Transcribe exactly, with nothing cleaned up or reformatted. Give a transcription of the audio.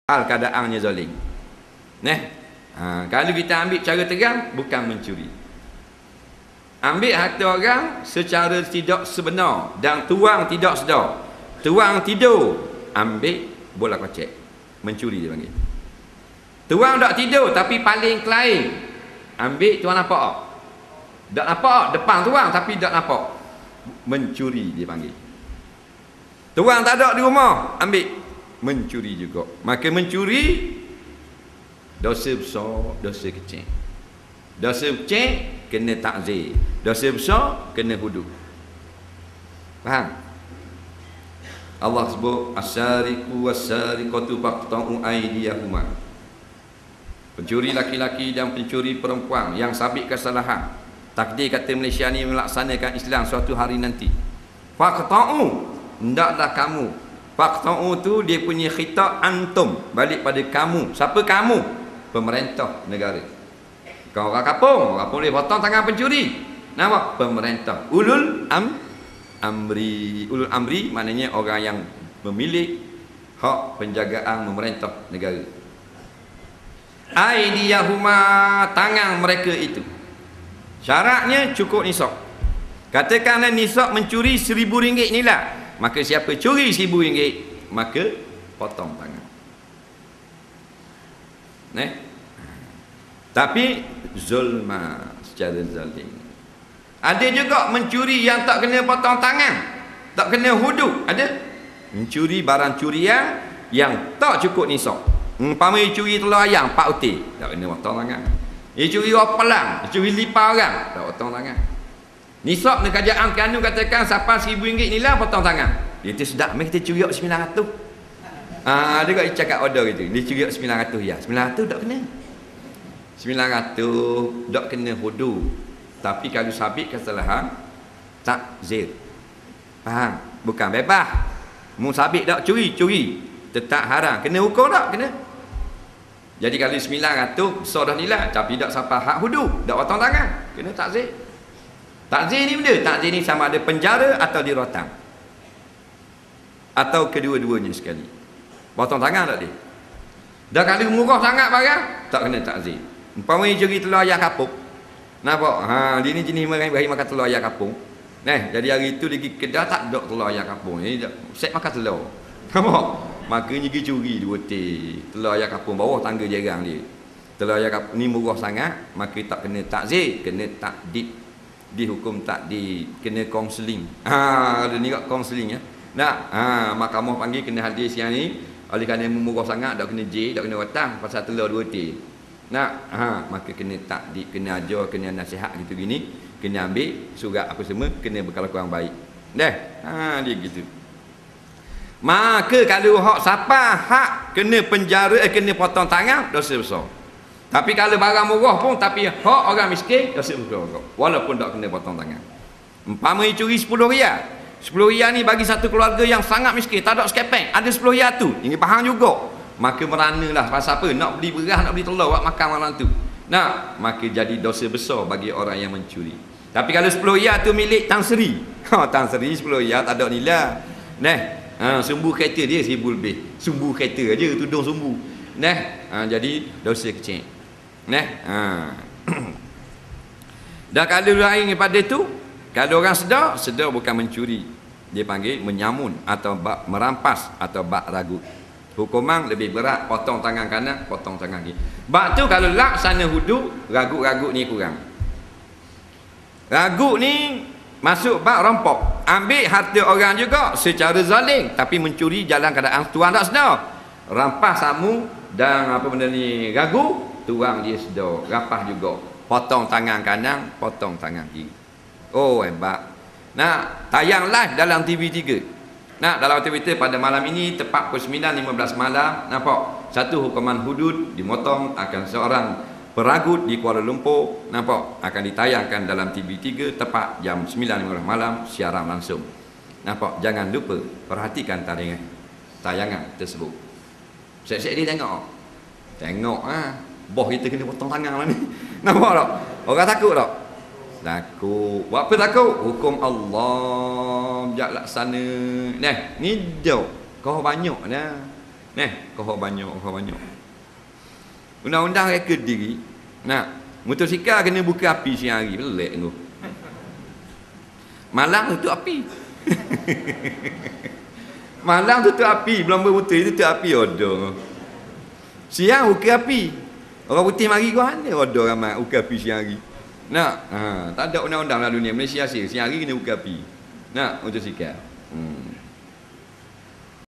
hal keadaannya zalim. Nah, ha, kalau kita ambil cara terang, bukan mencuri. Ambil harta orang secara tidak sebenar dan tuang tidak sedar. Tuang tidur, ambil bola kocek. Mencuri dia panggil. Tuang tak tidur tapi paling kelain. Ambil tuang nampak tak? Tak nampak depan tuang tapi tak nampak. Mencuri dia panggil. Tuang tak ada di rumah, ambil. Mencuri juga. Maka mencuri dosa besar, dosa kecil. Dosa kecil kena takzir. Dosa besar kena hudud. Faham? Allah sebut as-sariqu was-sariqatu faqta'u aydiyahuma. Pencuri laki-laki dan pencuri perempuan yang sabit kesalahan. Takdir kata Malaysia ni melaksanakan Islam suatu hari nanti. Faqta'u, hendaklah kamu. Faqta'u tu dia punya khitab antum, balik pada kamu. Siapa kamu? Pemerintah negara. Kau orang kampung, orang boleh potong tangan pencuri. Nama pemerintah. Ulul am amri. Ulul amri maknanya orang yang memiliki hak penjagaan memerintah negara. Aidiyahuma, tangan mereka itu. Syaratnya cukup nisab. Katakanlah nisab mencuri seribu ringgit nilai, maka siapa curi seribu ringgit, maka potong tangan. Nah, tapi zulma, secara zalim. Ada juga mencuri yang tak kena potong tangan, tak kena hudud. Ada mencuri barang curian yang tak cukup nisab. Umpama dia curi telur ayam empat utir, tak kena potong tangan. Dia curi pelang, dia curi lipa orang, tak potong tangan. Nisab ni kerajaan Kanu katakan sampai seribu ringgit nilai potong tangan. Dia tu sedap, mari kita curi sembilan ratus. Ah, dia kat cakap order gitu. Dia curi sembilan ratus ya. sembilan ratus tak kena. sembilan ratus tak kena hudud. Tapi kalau sabit kesalahan, takzir. Faham? Bukan bebas. Mu sabit tak curi, curi. Tetap haram. Kena hukum tak? Kena. Jadi kalau sembilan ratus besar dah nilai, tapi tak sampai hak hudud, tak potong tangan, kena takzir. Takzir ni benda, takzir ni sama ada penjara atau dirotang. Atau kedua-duanya sekali. Potong tangan tak dia? Dah kalau murah sangat barang, tak kena takzir. Umpama dia curi telur ayam kapung. Nampak? Ha, dia ni jenis orang Ibrahim makan telur ayam kapung. Nah, jadi hari tu dia pergi kedai tak ada telur ayam kapung. Ni set makan telur. Nampak? Makanya pergi curi dua teh telur ayam kapung bawah tangga jarang dia. Telur ayam kapung ni murah sangat, maka tak kena takzir, kena takdib. Dihukum takdib, kena kaunseling. Ha, ada ni kat kaunseling ya. Nak, ha, mahkamah panggil kena hadir siang ni. Oleh kerana murah sangat, tak kena J, tak kena watang pasal telur dua teh. Nak, ha, maka kena takdib, kena ajar, kena nasihat gitu gini, kena ambil surat apa semua, kena berkelakuan baik. Dah, ha, dia gitu. Maka kalau hak siapa hak kena penjara, eh, kena potong tangan, dosa besar. Tapi kalau barang murah pun tapi hak orang miskin, dosa besar juga. Walaupun tak kena potong tangan. Umpama curi sepuluh riyal. sepuluh riyal ni bagi satu keluarga yang sangat miskin, tak ada sekepeng, ada sepuluh riyal tu. Ini faham juga. Maka meranalah pasal apa? Nak beli beras, nak beli telur, buat makan malam tu. Nah, maka jadi dosa besar bagi orang yang mencuri. Tapi kalau sepuluh riyal tu milik Tan Sri. Ha, Tan Sri sepuluh riyal tak ada nilai. Nah, ha, sumbu kereta dia seribu lebih. Sumbu kereta aja, tudung sumbu. Nah, ha, jadi dosa kecil. Nah, ha. Dan kalau lain daripada tu, kalau orang sedar, sedar bukan mencuri. Dia panggil menyamun atau bak merampas atau bak ragut. Hukuman lebih berat, potong tangan kanan, potong tangan kiri. Bak tu kalau laksana hudud, ragut-ragut ni kurang. Ragut ni masuk bak rompok. Ambil harta orang juga secara zalim, tapi mencuri jalan keadaan tuan tak sedar. Rampas samu dan apa benda ni ragut, tuang dia sedar. Rampas juga. Potong tangan kanan, potong tangan kiri. Oh hebat. Nak tayang live dalam T V tiga. Nak dalam T V tiga pada malam ini tepat pukul sembilan lima belas malam. Nampak? Satu hukuman hudud dimotong akan seorang peragut di Kuala Lumpur. Nampak? Akan ditayangkan dalam T V tiga tepat jam sembilan lima belas malam siaran langsung. Nampak? Jangan lupa perhatikan tayangan tayangan tersebut. Siap-siap dia tengok. Tengok ah. Bos kita kena potong tangan lah ni. Nampak tak? Orang takut tak? Takut. Buat apa takut? Hukum Allah jak laksana. Nah, ni jauh. Kau banyak dah. Neh, kau banyak, kau banyak. Undang-undang rekod diri. Nah, motosikal kena buka api siang hari. Pelik tu. Malang tutup api. Malang tutup api, belum berputih tutup api odo. Siang buka api. Orang putih mari kau mana odo ramai buka api siang hari. Nak, ha, tak ada undang-undang lah dunia. Malaysia sih, siang hari kena buka api. Nak, motosikal. Hmm.